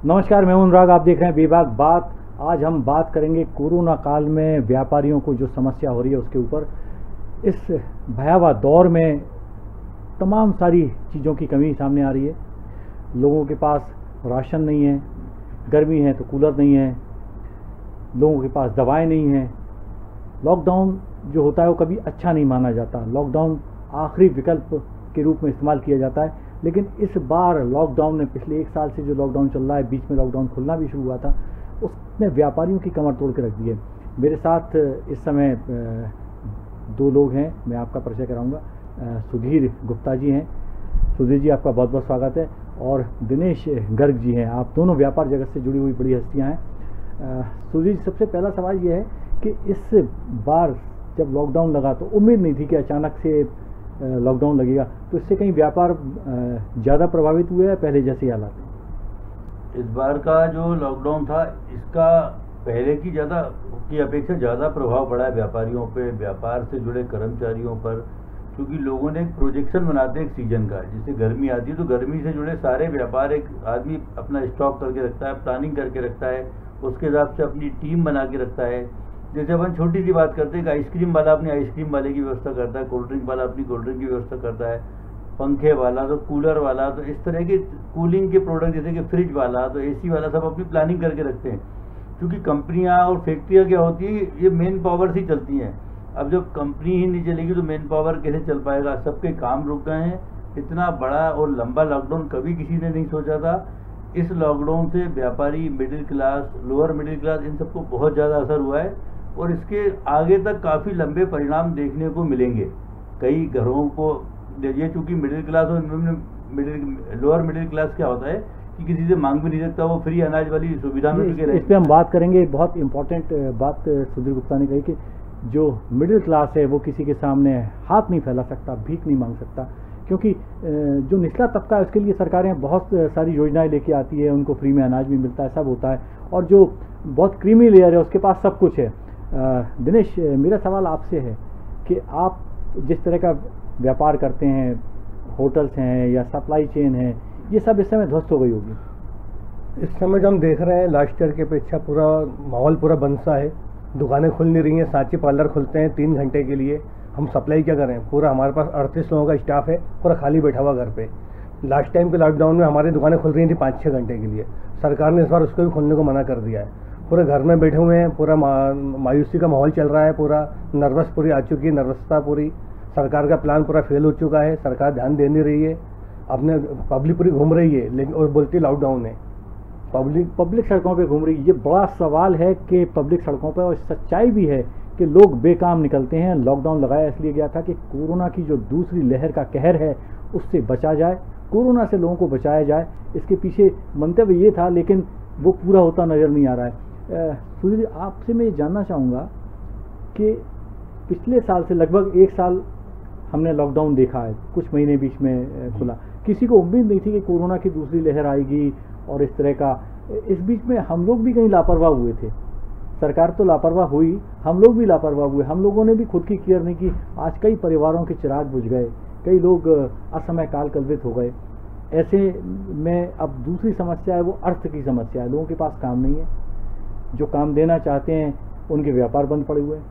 नमस्कार, मैं हूं अनुराग। आप देख रहे हैं बेबाक बात। आज हम बात करेंगे कोरोना काल में व्यापारियों को जो समस्या हो रही है उसके ऊपर। इस भयावह दौर में तमाम सारी चीज़ों की कमी सामने आ रही है। लोगों के पास राशन नहीं है, गर्मी है तो कूलर नहीं है, लोगों के पास दवाएं नहीं हैं। लॉकडाउन जो होता है वो कभी अच्छा नहीं माना जाता। लॉकडाउन आखिरी विकल्प के रूप में इस्तेमाल किया जाता है, लेकिन इस बार लॉकडाउन ने पिछले एक साल से जो लॉकडाउन चल रहा है, बीच में लॉकडाउन खुलना भी शुरू हुआ था, उसने व्यापारियों की कमर तोड़ के रख दी है। मेरे साथ इस समय दो लोग हैं, मैं आपका परिचय कराऊंगा। सुधीर गुप्ता जी हैं। सुधीर जी, आपका बहुत बहुत स्वागत है। और दिनेश गर्ग जी हैं। आप दोनों व्यापार जगत से जुड़ी हुई बड़ी हस्तियां हैं। सुधीर जी, सबसे पहला सवाल ये है कि इस बार जब लॉकडाउन लगा तो उम्मीद नहीं थी कि अचानक से लॉकडाउन लगेगा, तो इससे कहीं व्यापार ज़्यादा प्रभावित हुए हैं पहले जैसे हालात? इस बार का जो लॉकडाउन था, इसका पहले की अपेक्षा ज़्यादा प्रभाव पड़ा है व्यापारियों पे, व्यापार से जुड़े कर्मचारियों पर। क्योंकि लोगों ने एक प्रोजेक्शन बनाते हैं एक सीजन का, जैसे गर्मी आती है तो गर्मी से जुड़े सारे व्यापार एक आदमी अपना स्टॉक करके रखता है, प्लानिंग करके रखता है, उसके हिसाब से अपनी टीम बना के रखता है। जैसे अपन छोटी सी बात करते हैं कि आइसक्रीम वाला अपनी आइसक्रीम वाले की व्यवस्था करता है, कोल्ड ड्रिंक वाला अपनी कोल्ड ड्रिंक की व्यवस्था करता है, पंखे वाला तो कूलर वाला, तो इस तरह के कूलिंग के प्रोडक्ट जैसे कि फ्रिज वाला तो एसी वाला सब अपनी प्लानिंग करके रखते हैं। क्योंकि कंपनियां और फैक्ट्रियां क्या होती है, ये मेन पावर से ही चलती हैं। अब जब कंपनी ही नहीं चलेगी तो मेन पावर कैसे चल पाएगा? सबके काम रुक गए हैं। इतना बड़ा और लंबा लॉकडाउन कभी किसी ने नहीं सोचा था। इस लॉकडाउन से व्यापारी, middle class, lower middle class, इन सबको बहुत ज़्यादा असर हुआ है और इसके आगे तक काफ़ी लंबे परिणाम देखने को मिलेंगे। कई घरों को ये, चूँकि मिडिल क्लास और लोअर मिडिल क्लास क्या होता है कि किसी से मांग भी नहीं सकता, वो फ्री अनाज वाली सुविधा में टिके रहे। इस पे हम बात करेंगे। बहुत इंपॉर्टेंट बात सुधीर गुप्ता ने कही कि जो मिडिल क्लास है वो किसी के सामने हाथ नहीं फैला सकता, भीख नहीं मांग सकता, क्योंकि जो निचला तबका है उसके लिए सरकारें बहुत सारी योजनाएं लेके आती है, उनको फ्री में अनाज भी मिलता है, सब होता है। और जो बहुत क्रीमी लेयर है उसके पास सब कुछ है। दिनेश, मेरा सवाल आपसे है कि आप जिस तरह का व्यापार करते हैं, होटल्स हैं या सप्लाई चेन है, ये सब इस समय ध्वस्त हो गई होगी। इस समय जो हम देख रहे हैं लास्ट ईयर की अपेक्षा पूरा माहौल पूरा बंद सा है। दुकानें खुल नहीं रही हैं, सांची पार्लर खुलते हैं 3 घंटे के लिए। हम सप्लाई क्या करें? पूरा हमारे पास 38 लोगों का स्टाफ है, पूरा खाली बैठा हुआ घर पे। लास्ट टाइम के लॉकडाउन में हमारी दुकानें खुल रही थी 5-6 घंटे के लिए। सरकार ने इस बार उसको भी खोलने को मना कर दिया है। पूरे घर में बैठे हुए हैं, पूरा मायूसी का माहौल चल रहा है, पूरा नर्वस पूरी आ चुकी है, नर्वसता पूरी। सरकार का प्लान पूरा फेल हो चुका है, सरकार ध्यान दे नहीं रही है, अपने पब्लिक पूरी घूम रही है लेकिन और बोलती लॉकडाउन है। पब्लिक सड़कों पे घूम रही है। ये बड़ा सवाल है कि पब्लिक सड़कों पे, और सच्चाई भी है कि लोग बेकाम निकलते हैं। लॉकडाउन लगाया इसलिए गया था कि कोरोना की जो दूसरी लहर का कहर है उससे बचा जाए, कोरोना से लोगों को बचाया जाए। इसके पीछे मंतव्य ये था, लेकिन वो पूरा होता नज़र नहीं आ रहा है। सुधीर, आपसे मैं ये जानना चाहूँगा कि पिछले साल से लगभग 1 साल हमने लॉकडाउन देखा है, कुछ महीने बीच में खुला। किसी को उम्मीद नहीं थी कि कोरोना की दूसरी लहर आएगी और इस तरह का। इस बीच में हम लोग भी कहीं लापरवाह हुए थे। सरकार तो लापरवाह हुई, हम लोग भी लापरवाह हुए। हम लोगों ने भी खुद की केयर नहीं की। आज कई परिवारों के चिराग बुझ गए, कई लोग असमय काल कल्पित हो गए। ऐसे में अब दूसरी समस्या है वो अर्थ की समस्या है। लोगों के पास काम नहीं है, जो काम देना चाहते हैं उनके व्यापार बंद पड़े हुए हैं।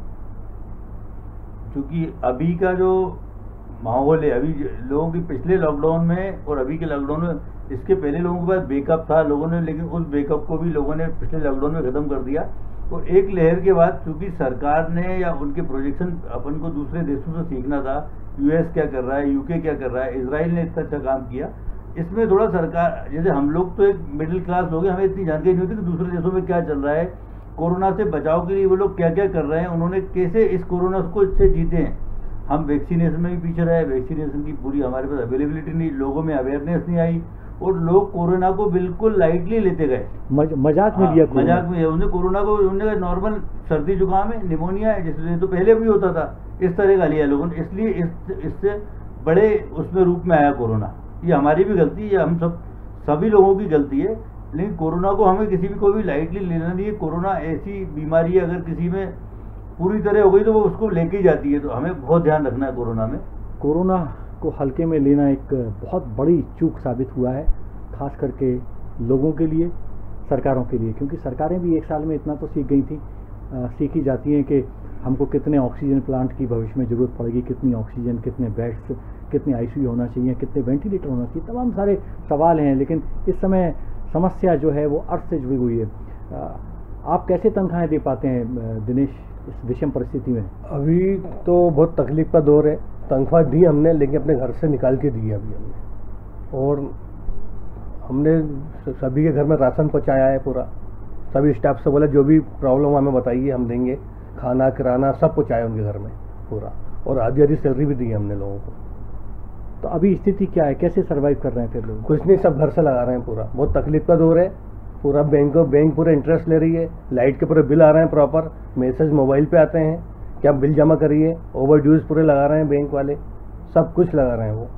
क्योंकि अभी का जो माहौल है, अभी लोगों की पिछले लॉकडाउन में और अभी के लॉकडाउन में, इसके पहले लोगों के पास बैकअप था लोगों ने, लेकिन उस बैकअप को भी लोगों ने पिछले लॉकडाउन में खत्म कर दिया। तो एक लहर के बाद चूंकि सरकार ने या उनके प्रोजेक्शन अपन को दूसरे देशों से सीखना था, यूएस क्या कर रहा है, यूके क्या कर रहा है, इजराइल ने इतना अच्छा काम किया। इसमें थोड़ा सरकार, जैसे हम लोग तो एक मिडिल क्लास लोग हैं, हमें इतनी जानकारी नहीं होती कि दूसरे देशों में क्या चल रहा है, कोरोना से बचाव के लिए वो लोग क्या क्या कर रहे हैं, उन्होंने कैसे इस कोरोना को से जीते हैं। हम वैक्सीनेशन में भी पीछे रहे, वैक्सीनेशन की पूरी हमारे पास अवेलेबिलिटी नहीं, लोगों में अवेयरनेस नहीं आई और लोग कोरोना को बिल्कुल लाइटली लेते गए, मजाक में लिया। मजाक में उन्हें कोरोना को उन्होंने नॉर्मल सर्दी जुकाम है, निमोनिया है, जैसे तो पहले भी होता था, इस तरह का लिया लोगों ने। इसलिए इससे बड़े उसमें रूप में आया कोरोना। ये हमारी भी गलती है, हम सभी लोगों की गलती है, लेकिन कोरोना को हमें किसी भी कोई भी लाइटली लेना नहीं है। कोरोना ऐसी बीमारी है, अगर किसी में पूरी तरह हो गई तो वो उसको लेके ही जाती है, तो हमें बहुत ध्यान रखना है कोरोना में। कोरोना को हल्के में लेना एक बहुत बड़ी चूक साबित हुआ है, खास करके लोगों के लिए, सरकारों के लिए, क्योंकि सरकारें भी एक साल में इतना तो सीख गई थी, सीखी जाती हैं कि हमको कितने ऑक्सीजन प्लांट की भविष्य में ज़रूरत पड़ेगी, कितनी ऑक्सीजन, कितने बेड्स, कितने आईसीयू होना चाहिए, कितने वेंटिलेटर होना चाहिए, तमाम सारे सवाल हैं। लेकिन इस समय समस्या जो है वो अर्थ से जुड़ी हुई है। आप कैसे तनख्वाहें दे पाते हैं दिनेश इस विषम परिस्थिति में? अभी तो बहुत तकलीफ का दौर है। तनख्वाह दी हमने, लेकिन अपने घर से निकाल के दी है अभी हमने। और हमने सभी के घर में राशन पहुँचाया है पूरा। सभी स्टाफ से बोला जो भी प्रॉब्लम हमें बताइए हम देंगे, खाना किराना सब पहुँचाया उनके घर में पूरा। और आधी आधी सैलरी भी दी है हमने लोगों को। तो अभी स्थिति क्या है, कैसे सर्वाइव कर रहे हैं फिर लोग? कुछ नहीं, सब घर से लगा रहे हैं पूरा। बहुत तकलीफ का दौर है पूरा। बैंक पूरे इंटरेस्ट ले रही है, लाइट के पूरे बिल आ रहे हैं प्रॉपर, मैसेज मोबाइल पे आते हैं कि आप बिल जमा करिए, ओवर ड्यूज पूरे लगा रहे हैं बैंक वाले, सब कुछ लगा रहे हैं वो।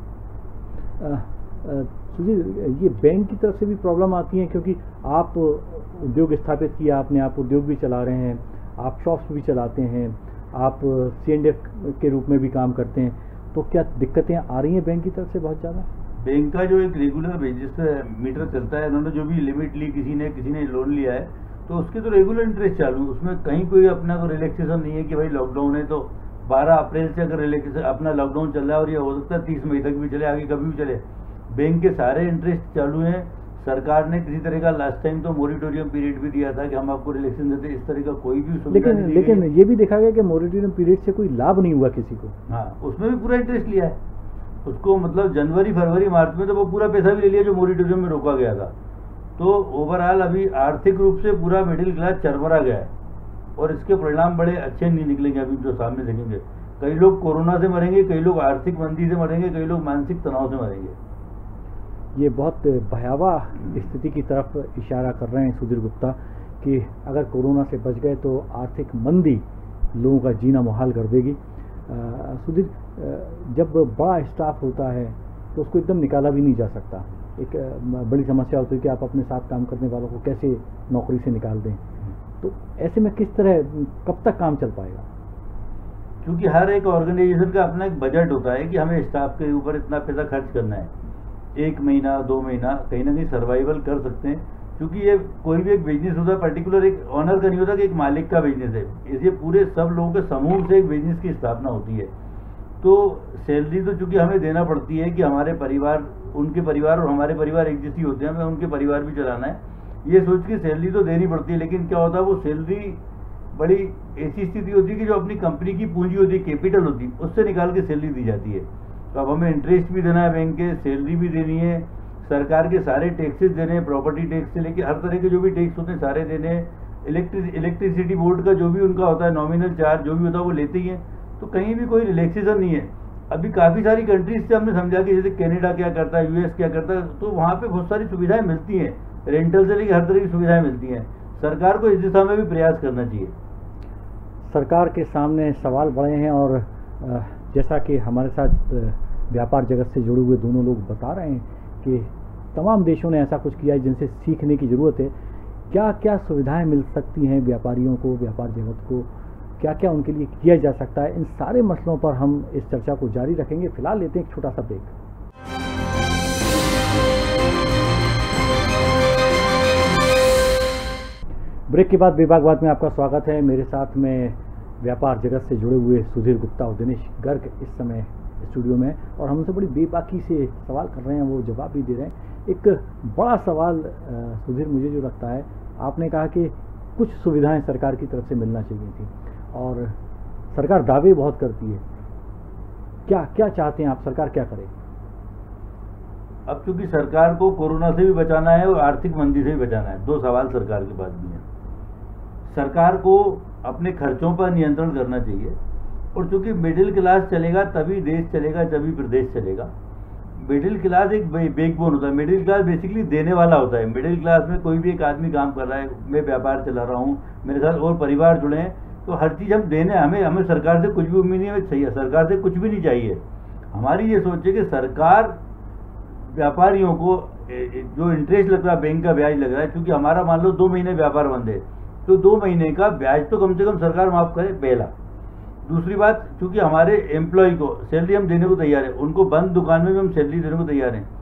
सुधीर, ये बैंक की तरफ से भी प्रॉब्लम आती है, क्योंकि आप उद्योग स्थापित किया आपने, आप उद्योग भी चला रहे हैं, आप शॉप्स भी चलाते हैं, आप C&F के रूप में भी काम करते हैं, तो क्या दिक्कतें आ रही हैं बैंक की तरफ से बहुत ज़्यादा? बैंक का जो एक रेगुलर बेसिस मीटर चलता है, उन्होंने जो भी लिमिट ली, किसी ने लोन लिया है, तो उसके तो रेगुलर इंटरेस्ट चालू, उसमें कहीं कोई अपना को रिलैक्सेशन नहीं है कि भाई लॉकडाउन है तो 12 अप्रैल से अगर रिलैक्सेशन अपना लॉकडाउन चल रहा है और ये हो सकता है 30 मई तक भी चले, आगे कभी भी चले, बैंक के सारे इंटरेस्ट चालू हैं। सरकार ने किसी तरह का लास्ट टाइम तो मोरिटोरियम पीरियड भी दिया था कि हम आपको रिलैक्सेशन देते, इस तरह का कोई भी सुविधा नहीं। लेकिन ये भी देखा गया कि मोरिटोरियम पीरियड से कोई लाभ नहीं हुआ किसी को। हाँ, उसमें भी पूरा इंटरेस्ट लिया है उसको, मतलब जनवरी फरवरी मार्च में तो वो पूरा पैसा भी ले लिया जो मोरिटोरियम में रोका गया था। तो ओवरऑल अभी आर्थिक रूप से पूरा मिडिल क्लास चरमरा गया है और इसके परिणाम बड़े अच्छे नहीं निकलेंगे अभी जो सामने देखेंगे। कई लोग कोरोना से मरेंगे, कई लोग आर्थिक मंदी से मरेंगे, कई लोग मानसिक तनाव से मरेंगे। ये बहुत भयावह स्थिति की तरफ इशारा कर रहे हैं सुधीर गुप्ता कि अगर कोरोना से बच गए तो आर्थिक मंदी लोगों का जीना मुहाल कर देगी। सुधीर, जब बड़ा स्टाफ होता है तो उसको एकदम निकाला भी नहीं जा सकता। एक बड़ी समस्या होती है कि आप अपने साथ काम करने वालों को कैसे नौकरी से निकाल दें। तो ऐसे में किस तरह, कब तक काम चल पाएगा? क्योंकि हर एक ऑर्गेनाइजेशन का अपना एक बजट होता है कि हमें स्टाफ के ऊपर इतना पैसा खर्च करना है। 1 महीना 2 महीना कहीं ना कहीं सर्वाइवल कर सकते हैं, क्योंकि ये कोई भी एक बिजनेस होता है, पर्टिकुलर एक ऑनर का नहीं होता कि एक मालिक का बिजनेस है, इसलिए पूरे सब लोगों के समूह से एक बिजनेस की स्थापना होती है। तो सैलरी तो चूंकि हमें देना पड़ती है कि हमारे परिवार, उनके परिवार और हमारे परिवार एक जैसी होते हैं, हमें उनके परिवार भी चलाना है, ये सोच के सैलरी तो देनी पड़ती है। लेकिन क्या होता है, वो सैलरी बड़ी ऐसी स्थिति होती है कि जो अपनी कंपनी की पूंजी होती है, कैपिटल होती है, उससे निकाल के सैलरी दी जाती है। तो अब हमें इंटरेस्ट भी देना है बैंक के, सैलरी भी देनी है, सरकार के सारे टैक्सेस देने हैं, प्रॉपर्टी टैक्स से लेके हर तरह के जो भी टैक्स होते हैं सारे देने हैं, इलेक्ट्रिसिटी बोर्ड का जो भी उनका होता है नॉमिनल चार्ज जो भी होता है वो लेते ही हैं। तो कहीं भी कोई रिलैक्सेशन नहीं है। अभी काफ़ी सारी कंट्रीज से हमने समझा कि जैसे कनाडा क्या करता है, यूएस क्या करता है, तो वहाँ पे बहुत सारी सुविधाएं मिलती हैं, रेंटल से लेकर हर तरह की सुविधाएं मिलती हैं। सरकार को इस दिशा में भी प्रयास करना चाहिए। सरकार के सामने सवाल बड़े हैं और जैसा कि हमारे साथ व्यापार जगत से जुड़े हुए दोनों लोग बता रहे हैं कि तमाम देशों ने ऐसा कुछ किया है जिनसे सीखने की ज़रूरत है। क्या क्या सुविधाएं मिल सकती हैं व्यापारियों को, व्यापार जगत को, क्या क्या उनके लिए किया जा सकता है, इन सारे मसलों पर हम इस चर्चा को जारी रखेंगे। फिलहाल लेते हैं एक छोटा सा ब्रेक। ब्रेक के बाद विभागवाद में आपका स्वागत है। मेरे साथ में व्यापार जगत से जुड़े हुए सुधीर गुप्ता और दिनेश गर्ग इस समय स्टूडियो में, और हम उनसे बड़ी बेबाकी से सवाल कर रहे हैं, वो जवाब भी दे रहे हैं। एक बड़ा सवाल सुधीर मुझे जो लगता है, आपने कहा कि कुछ सुविधाएं सरकार की तरफ से मिलना चाहिए थी और सरकार दावे बहुत करती है। क्या क्या चाहते हैं आप, सरकार क्या करे? अब चूंकि सरकार को कोरोना से भी बचाना है और आर्थिक मंदी से भी बचाना है, दो सवाल सरकार के पास भी हैं। सरकार को अपने खर्चों पर नियंत्रण करना चाहिए, और चूंकि मिडिल क्लास चलेगा तभी देश चलेगा, तभी प्रदेश चलेगा। मिडिल क्लास एक बैकबोन होता है। मिडिल क्लास बेसिकली देने वाला होता है। मिडिल क्लास में कोई भी एक आदमी काम कर रहा है, मैं व्यापार चला रहा हूँ, मेरे साथ और परिवार जुड़े हैं, तो हर चीज़ हम देने, हमें सरकार से कुछ भी उम्मीद नहीं है, सरकार से कुछ भी नहीं चाहिए। हमारी ये सोच है कि सरकार व्यापारियों को जो इंटरेस्ट लग रहा है, बैंक का ब्याज लग रहा है, क्योंकि हमारा मान लो 2 महीने व्यापार बंद है, तो 2 महीने का ब्याज तो कम से कम सरकार माफ करे, पहला। दूसरी बात, क्योंकि हमारे एम्प्लॉय को सैलरी हम देने को तैयार है, उनको बंद दुकान में भी हम सैलरी देने को तैयार हैं,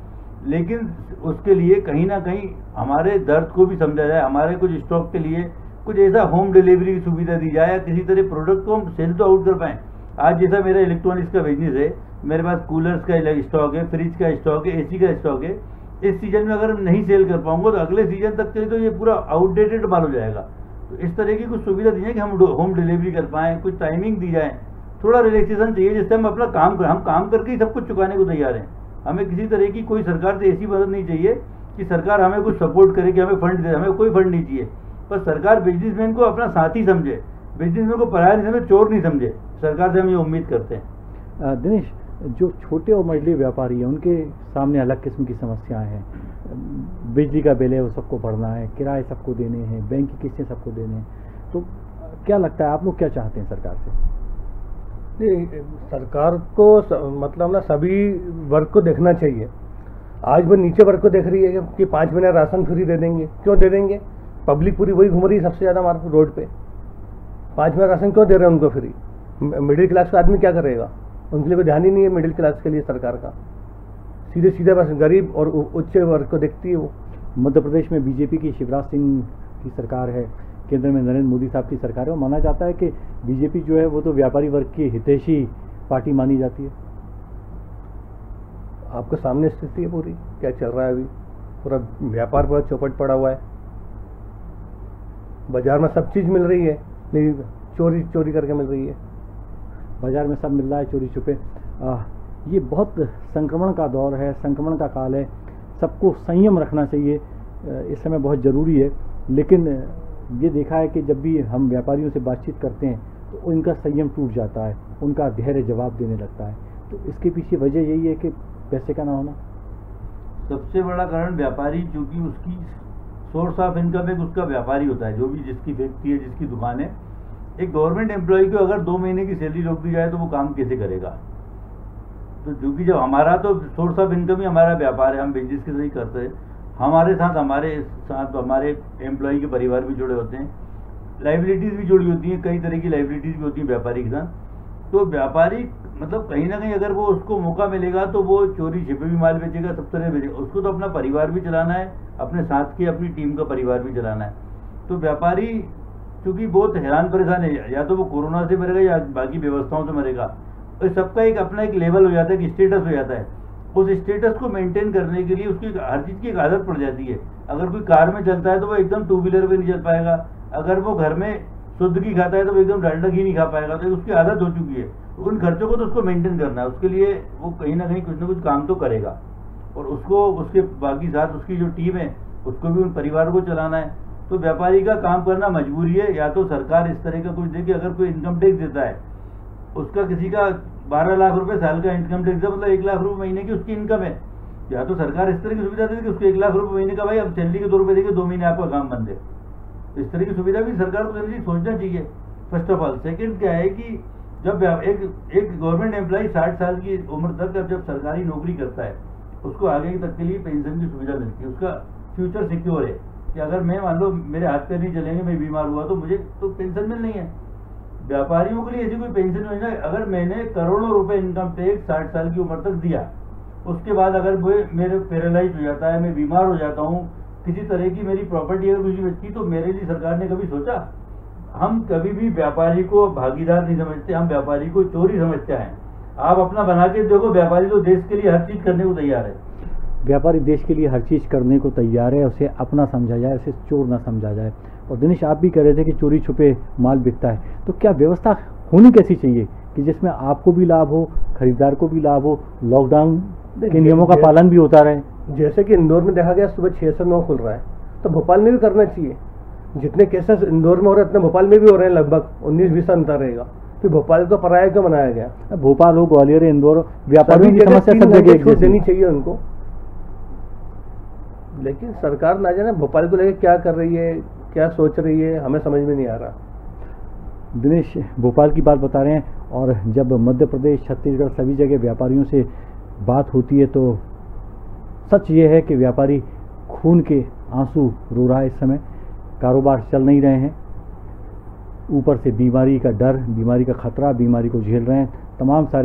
लेकिन उसके लिए कहीं ना कहीं हमारे दर्द को भी समझा जाए, हमारे कुछ स्टॉक के लिए कुछ ऐसा होम डिलीवरी की सुविधा दी जाए, या किसी तरह प्रोडक्ट को हम सेल तो आउट कर पाएँ। आज जैसा मेरा इलेक्ट्रॉनिक्स का बिजनेस है, मेरे पास कूलर्स का स्टॉक है, फ्रिज का स्टॉक है, एसी का स्टॉक है। इस सीजन में अगर नहीं सेल कर पाऊंगा तो अगले सीजन तक के लिए तो ये पूरा आउटडेटेड माल हो जाएगा। तो इस तरह की कुछ सुविधा दी जाए कि हम होम डिलीवरी कर पाएँ, कुछ टाइमिंग दी जाए, थोड़ा रिलैक्सेशन चाहिए, जिससे हम अपना हम काम करके ही सब कुछ चुकाने को तैयार हैं। हमें किसी तरह की कोई सरकार से ऐसी मदद नहीं चाहिए कि सरकार हमें कुछ सपोर्ट करे, कि हमें फंड दे। हमें कोई फंड नहीं चाहिए, पर सरकार बिजनेसमैन को अपना साथी समझे, बिजनेसमैन को पराया नहीं समझे, चोर नहीं समझे। सरकार से हम ये उम्मीद करते हैं। दिनेश, जो छोटे और मझली व्यापारी हैं उनके सामने अलग किस्म की समस्याएं हैं। बिजली का बिल है वो सबको भरना है, किराए सबको देने हैं, बैंक की किस्तें सबको देने हैं। तो क्या लगता है, आप लोग क्या चाहते हैं सरकार से? सरकार को मतलब ना सभी वर्ग को देखना चाहिए। आज वो नीचे वर्ग को देख रही है कि 5 महीने राशन फ्री दे देंगे। क्यों दे देंगे? पब्लिक पूरी वही घूम रही है सबसे ज़्यादा हमारे रोड पे। 5 महीने राशन क्यों दे रहे हैं उनको फ्री? मिडिल क्लास का आदमी क्या करेगा? उनके लिए कोई ध्यान ही नहीं है मिडिल क्लास के लिए सरकार का। सीधे सीधे बस गरीब और उच्च वर्ग को देखती है वो। मध्य प्रदेश में बीजेपी की शिवराज सिंह की सरकार है, केंद्र में नरेंद्र मोदी साहब की सरकार है। वो माना जाता है कि बीजेपी जो है वो तो व्यापारी वर्ग की हितैषी पार्टी मानी जाती है। आपके सामने स्थिति है पूरी, क्या चल रहा है अभी। पूरा व्यापार पूरा चौपट पड़ा हुआ है। बाजार में सब चीज़ मिल रही है, लेकिन चोरी करके मिल रही है। बाजार में सब मिल रहा है चोरी छुपे। ये बहुत संक्रमण का दौर है, संक्रमण का काल है। सबको संयम रखना चाहिए, इस समय बहुत ज़रूरी है। लेकिन ये देखा है कि जब भी हम व्यापारियों से बातचीत करते हैं तो उनका संयम टूट जाता है, उनका धैर्य जवाब देने लगता है। तो इसके पीछे वजह यही है कि पैसे का ना होना। सबसे बड़ा कारण व्यापारी, चूंकि उसकी सोर्स ऑफ इनकम एक उसका व्यापारी होता है, जो भी जिसकी फैक्ट्री है, जिसकी दुकान है। एक गवर्नमेंट एम्प्लॉय को अगर 2 महीने की सैलरी रोक दी जाए तो वो काम कैसे करेगा? तो क्योंकि जब हमारा तो सोर्स ऑफ इनकम ही हमारा व्यापार है, हम बिजनेस के ही करते हैं। हमारे साथ हमारे एम्प्लॉय के परिवार भी जुड़े होते हैं, लाइबिलिटीज़ भी जुड़ी होती हैं, कई तरह की लाइबिलिटीज़ भी होती हैं व्यापारी के साथ। तो व्यापारी मतलब कहीं ना कहीं अगर वो उसको मौका मिलेगा तो वो चोरी छिपे भी माल बेचेगा, सब तरह बेचेगा। उसको तो अपना परिवार भी चलाना है, अपने साथ की अपनी टीम का परिवार भी चलाना है। तो व्यापारी क्योंकि बहुत हैरान परेशान है, या तो वो कोरोना से मरेगा या बाकी व्यवस्थाओं से मरेगा। और सबका एक अपना एक लेवल हो जाता है, कि स्टेटस हो जाता है। उस स्टेटस को मेंटेन करने के लिए उसकी हर चीज़ की एक आदत पड़ जाती है। अगर कोई कार में चलता है तो वो एकदम 2 व्हीलर पे नहीं चल पाएगा। अगर वो घर में शुद्ध घी खाता है तो वो एकदम डालडा घी नहीं खा पाएगा। तो उसकी आदत हो चुकी है। उन खर्चों को तो उसको मेंटेन करना है, उसके लिए वो कहीं ना कहीं कुछ ना कुछ काम तो करेगा। और उसको उसके बाकी साथ उसकी जो टीम है उसको भी उन परिवार को चलाना है। तो व्यापारी का काम करना मजबूरी है। या तो सरकार इस तरह का कुछ दे कि अगर कोई इनकम टैक्स देता है, उसका किसी का 12 लाख रुपए साल का इनकम टैक्स है, मतलब 1 लाख रुपए महीने की उसकी इनकम है। या तो सरकार इस तरह की सुविधा दे कि उसको 1 लाख रुपए महीने का, भाई अब सैलरी के 2 रुपए देके 2 महीने आपका काम बंद है। इस तरह की सुविधा भी सरकार को सोचना चाहिए फर्स्ट ऑफ ऑल। सेकेंड क्या है कि जब एक गवर्नमेंट एम्प्लॉय 60 साल की उम्र तक जब सरकारी नौकरी करता है, उसको आगे तक के लिए पेंशन की सुविधा मिलती है। उसका फ्यूचर सिक्योर है कि अगर मैं मान लो मेरे हाथ पे नहीं चलेंगे, मैं बीमार हुआ तो मुझे तो पेंशन मिलनी है। व्यापारियों के लिए ऐसी कोई पेंशन योजना, अगर मैंने करोड़ों रुपए इनकम टैक्स 60 साल की उम्र तक दिया, उसके बाद अगर मेरे पैरालाइज हो जाता है, मैं बीमार हो जाता हूँ, किसी तरह की मेरी प्रॉपर्टी अगर कुछ बचती, तो मेरे लिए सरकार ने कभी सोचा? हम कभी भी व्यापारी को भागीदार नहीं समझते, हम व्यापारी को चोरी समझते हैं। आप अपना बना के देखो, व्यापारी तो देश के लिए हर चीज करने को तैयार है। व्यापारी देश के लिए हर चीज़ करने को तैयार है, उसे अपना समझा जाए, उसे चोर ना समझा जाए। और दिनेश, आप भी कह रहे थे कि चोरी छुपे माल बिकता है, तो क्या व्यवस्था होनी कैसी चाहिए कि जिसमें आपको भी लाभ हो, खरीदार को भी लाभ हो, लॉकडाउन के नियमों का पालन भी होता रहे? जैसे कि इंदौर में देखा गया सुबह 6 से 9 खुल रहा है, तो भोपाल में भी करना चाहिए। जितने केसेस इंदौर में हो रहे हैं उतने भोपाल में भी हो रहे हैं, लगभग 19-20 अंतर रहेगा। फिर भोपाल को पराया क्यों बनाया गया? भोपाल हो, ग्वालियर, इंदौर, व्यापारियों की समस्या सब जगह एक देनी चाहिए उनको। लेकिन सरकार ना जाने भोपाल को लेकर क्या कर रही है, क्या सोच रही है, हमें समझ में नहीं आ रहा। दिनेश, भोपाल की बात बता रहे हैं, और जब मध्य प्रदेश, छत्तीसगढ़ सभी जगह व्यापारियों से बात होती है तो सच ये है कि व्यापारी खून के आंसू रो रहा है। इस समय कारोबार चल नहीं रहे हैं, ऊपर से बीमारी का डर, बीमारी का खतरा, बीमारी को झेल रहे हैं। तमाम सारे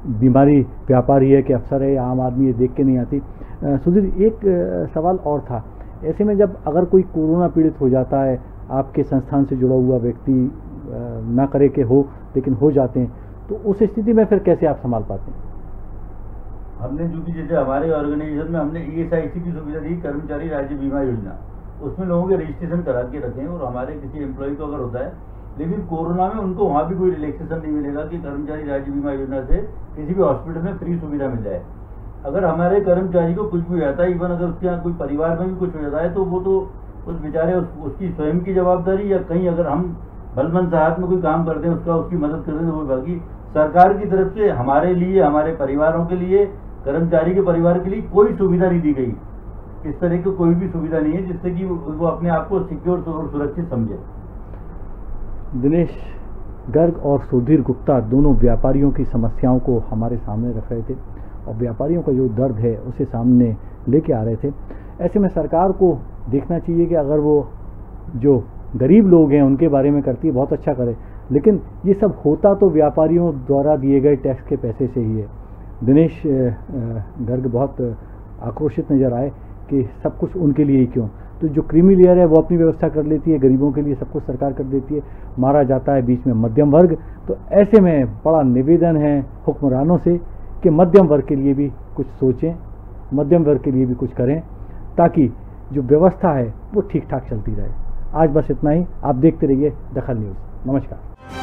बीमारी व्यापारी है कि अफसर है या आम आदमी, ये देख के नहीं आती। सुधीर, एक सवाल और था, ऐसे में जब अगर कोई कोरोना पीड़ित हो जाता है, आपके संस्थान से जुड़ा हुआ व्यक्ति ना करे कि हो, लेकिन हो जाते हैं, तो उस स्थिति में फिर कैसे आप संभाल पाते हैं? हमने जो कि जैसे हमारे ऑर्गेनाइजेशन में हमने ESIC की सुविधा दी, कर्मचारी राज्य बीमा योजना, उसमें लोगों के रजिस्ट्रेशन करा के रखे हैं, और हमारे किसी एम्प्लॉय को अगर होता है, लेकिन कोरोना में उनको वहाँ भी कोई रिलैक्सेशन नहीं मिलेगा कि कर्मचारी राज्य बीमा योजना से किसी भी हॉस्पिटल में फ्री सुविधा मिल जाए। अगर हमारे कर्मचारी को कुछ भी हो जाता है, इवन अगर उसके यहाँ कोई परिवार में भी कुछ हो जाता है, तो वो तो उस बेचारे उसकी स्वयं की जवाबदारी, या कहीं अगर हम बलबन साहब में कोई काम करते हैं उसका उसकी मदद करते हैं, तो वो बाकी सरकार की तरफ से हमारे लिए, हमारे परिवारों के लिए, कर्मचारी के परिवार के लिए कोई सुविधा नहीं दी गई। इस तरह की कोई भी सुविधा नहीं है जिससे कि वो अपने आप को सिक्योर और सुरक्षित समझे। दिनेश गर्ग और सुधीर गुप्ता दोनों व्यापारियों की समस्याओं को हमारे सामने रख रहे थे और व्यापारियों का जो दर्द है उसे सामने लेके आ रहे थे। ऐसे में सरकार को देखना चाहिए कि अगर वो जो गरीब लोग हैं उनके बारे में करती है, बहुत अच्छा करे, लेकिन ये सब होता तो व्यापारियों द्वारा दिए गए टैक्स के पैसे से ही है। दिनेश गर्ग बहुत आक्रोशित नजर आए कि सब कुछ उनके लिए ही क्यों। तो जो क्रीमी लेयर है वो अपनी व्यवस्था कर लेती है, गरीबों के लिए सब कुछ सरकार कर देती है, मारा जाता है बीच में मध्यम वर्ग। तो ऐसे में बड़ा निवेदन है हुक्मरानों से कि मध्यम वर्ग के लिए भी कुछ सोचें, मध्यम वर्ग के लिए भी कुछ करें, ताकि जो व्यवस्था है वो ठीक ठाक चलती रहे। आज बस इतना ही। आप देखते रहिए दखल न्यूज़। नमस्कार।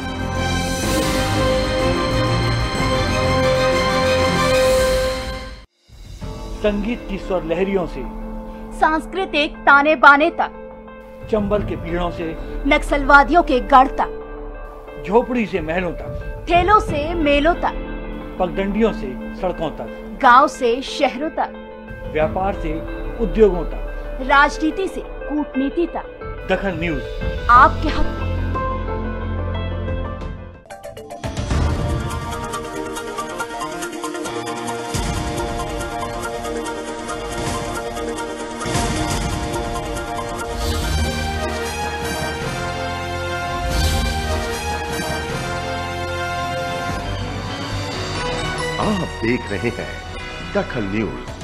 संगीत की स्वर लहरियों से सांस्कृतिक ताने बाने तक, चंबल के पीड़ों से नक्सलवादियों के गढ़ तक, झोपड़ी से महलों तक, ठेलों से मेलों तक, पगडंडियों से सड़कों तक, गांव से शहरों तक, व्यापार से उद्योगों तक, राजनीति से कूटनीति तक, दखल न्यूज़ आपके हक में। आप देख रहे हैं दखल न्यूज।